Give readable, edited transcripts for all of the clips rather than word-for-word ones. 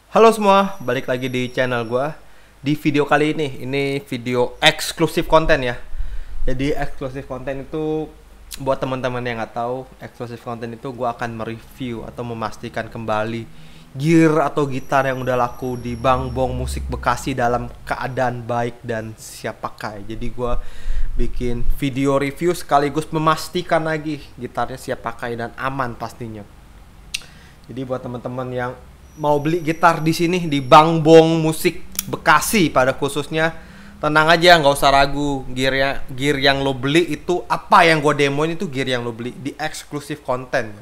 Halo semua, balik lagi di channel gua. Di video kali ini video eksklusif konten ya. Jadi eksklusif konten itu buat teman-teman yang nggak tahu, eksklusif konten itu gua akan mereview atau memastikan kembali gear atau gitar yang udah laku di Bang Bong Musik Bekasi dalam keadaan baik dan siap pakai. Jadi gua bikin video review sekaligus memastikan lagi gitarnya siap pakai dan aman pastinya. Jadi buat teman-teman yang mau beli gitar di sini di Bang Bong Musik Bekasi pada khususnya, tenang aja, nggak usah ragu. Gear yang lo beli itu apa yang gue demoin itu gear yang lo beli di eksklusif konten.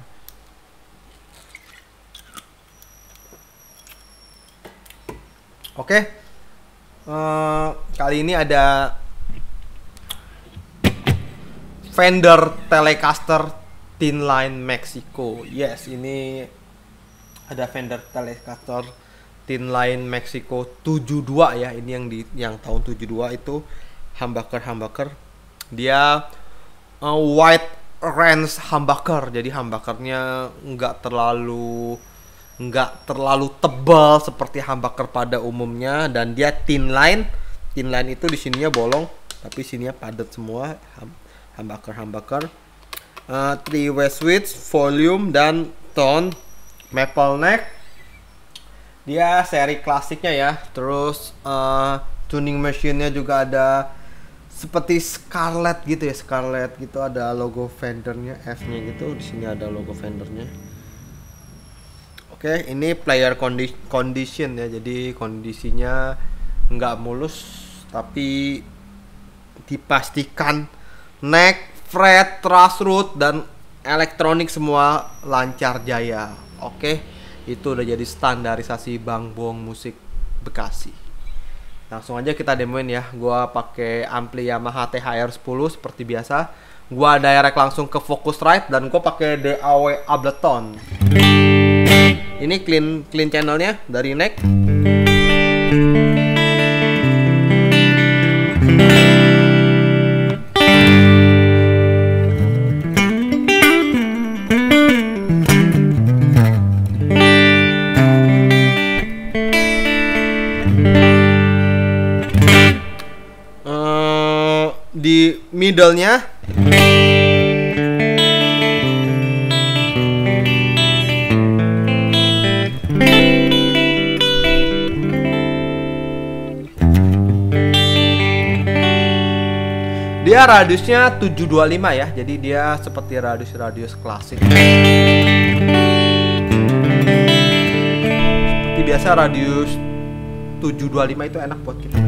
Oke, kali ini ada Fender Telecaster Thin Line Mexico. Yes, ini ada Fender Telecaster Thin Line Mexico 72 ya. Ini yang tahun 72 itu humbucker. Dia wide range humbucker. Jadi humbuckernya nggak terlalu tebal seperti humbucker pada umumnya, dan dia thin line. Thin line itu di sininya bolong tapi sininya padat semua. Humbucker 3-way switch, volume dan tone. Maple neck, dia seri klasiknya ya. Terus tuning machine-nya juga ada seperti Scarlett gitu ya, Scarlett gitu, ada logo Fender-nya, F-nya gitu. Di sini ada logo Fender-nya. Oke, ini player condition ya. Jadi kondisinya nggak mulus tapi dipastikan neck, fret, truss rod dan elektronik semua lancar jaya. Oke, itu udah jadi standarisasi Bang Bong Musik Bekasi. Langsung aja kita demoin ya. Gua pakai ampli Yamaha THR10 seperti biasa. Gua direct langsung ke Focusrite dan gua pakai DAW Ableton. Ini clean channelnya dari neck. Di middle-nya dia radiusnya 725 ya. Jadi dia seperti radius klasik. Seperti biasa radius 725 itu enak buat kita.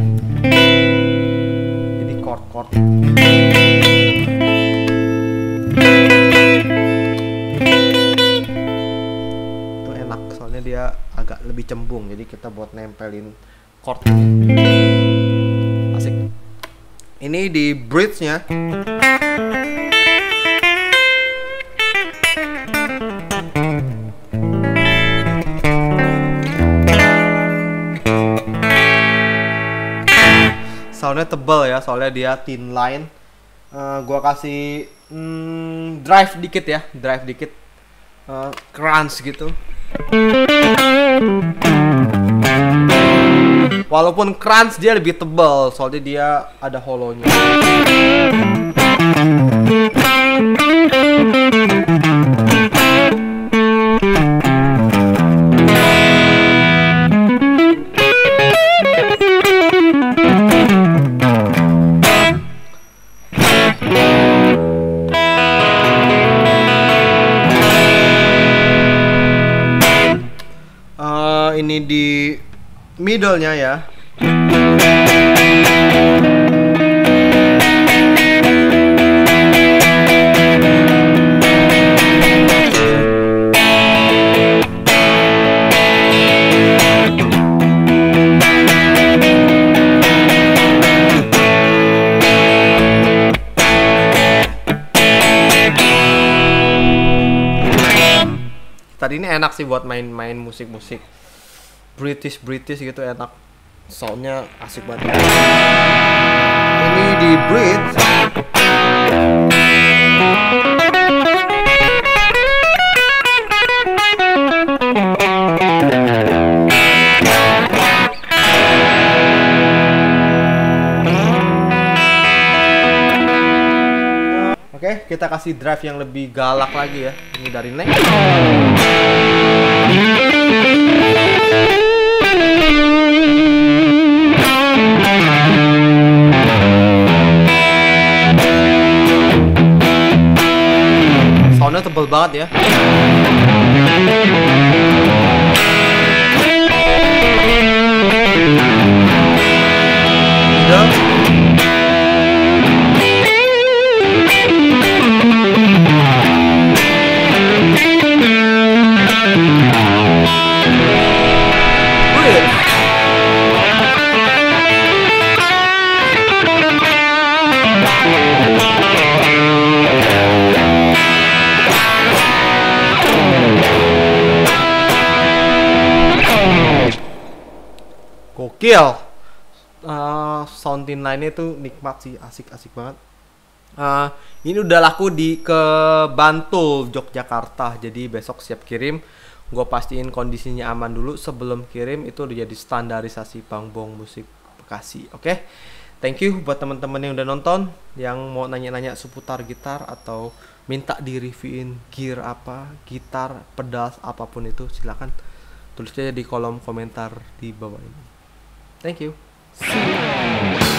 Chord. Itu enak soalnya dia agak lebih cembung, jadi kita buat nempelin chord. Asik. Ini di bridge-nya soundnya tebal ya, soalnya dia thin line. Gua kasih drive dikit, crunch gitu. Walaupun crunch dia lebih tebal, soalnya dia ada hollow-nya. Ini di middle-nya ya. Tadi ini enak sih buat main-main musik-musik British gitu, enak. Soundnya asik banget. Ini di bridge. kita kasih drive yang lebih galak lagi ya. Ini dari neck. Soundnya tebel banget ya. Udah. Gokil. Sound inline-nya tuh nikmat sih, asik banget. Ini udah laku di ke Bantul, Yogyakarta. Jadi besok siap kirim. Gue pastiin kondisinya aman dulu sebelum kirim. Itu udah jadi standarisasi Pangbong Musik Bekasi. Oke. Thank you buat teman-teman yang udah nonton, yang mau nanya-nanya seputar gitar atau minta di-reviewin gear apa, gitar, pedal apapun itu, silakan tulis aja di kolom komentar di bawah ini. Thank you. See you.